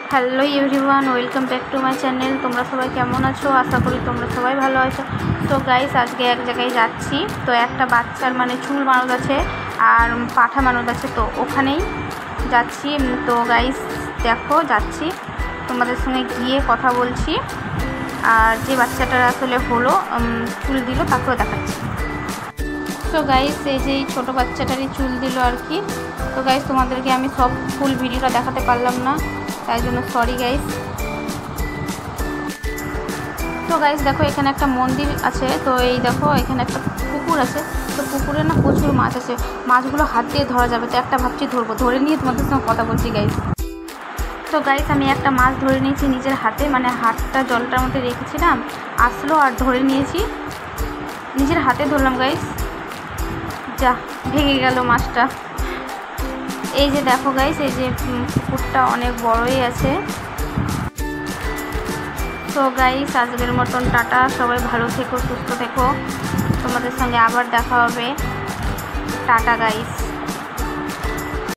Hello everyone, welcome back to my channel. তোমরা সবাই কেমন আছো? আশা করি তোমরা সবাই ভালো আছো। তো গাইস, আজকে এক জায়গায় যাচ্ছি। তো একটা বাচ্চার চুল মানত আছে আর পাঠা মানত আছে, তো ওখানেই যাচ্ছি। তো গাইস দেখো, যাচ্ছি, তোমাদের সঙ্গে গিয়ে কথা বলছি। আর যে বাচ্চাটার আসলে হলো চুল দিল তাকেও দেখাচ্ছি। তো গাইস, এই যে ছোটো বাচ্চাটারই চুল দিল আর কি। তো গাইস, তোমাদেরকে আমি সব ফুল ভিডিওটা দেখাতে পারলাম না, তাই জন্য সরি গাইস। তো গাইস দেখো, এখানে একটা মন্দির আছে। তো এই দেখো, এখানে একটা পুকুর আছে। তো পুকুরে না প্রচুর মাছ আছে। মাছগুলো হাত দিয়ে ধরা যাবে, তো একটা ভাবছি ধরবো, ধরে নিয়ে তোমাদের সঙ্গে কথা বলছি গাইস। তো গাইস, আমি একটা মাছ ধরে নিয়েছি নিজের হাতে, হাতটা জলটার মধ্যে রেখেছিলাম, আসলো আর ধরে নিয়েছি, নিজের হাতে ধরলাম গাইস। যা, ভেঙে গেল মাছটা। এই যে দেখো গাইস, এই যে পুকুরটা অনেক বড়ই আছে। তো গাইস, আজকের মতন টাটা, সবাই ভালো থেকো, সুস্থ থেকো। তোমাদের সঙ্গে আবার দেখা হবে। Tata guys.